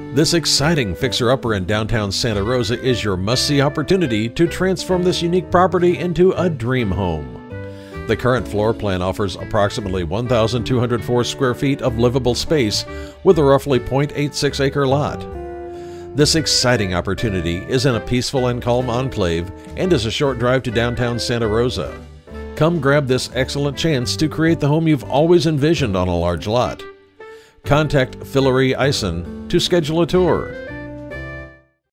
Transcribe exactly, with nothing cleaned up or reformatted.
This exciting fixer-upper in downtown Santa Rosa is your must-see opportunity to transform this unique property into a dream home. The current floor plan offers approximately one thousand two hundred four square feet of livable space with a roughly zero point eight six acre lot. This exciting opportunity is in a peaceful and calm enclave and is a short drive to downtown Santa Rosa. Come grab this excellent chance to create the home you've always envisioned on a large lot. Contact Filirene Ayson to schedule a tour.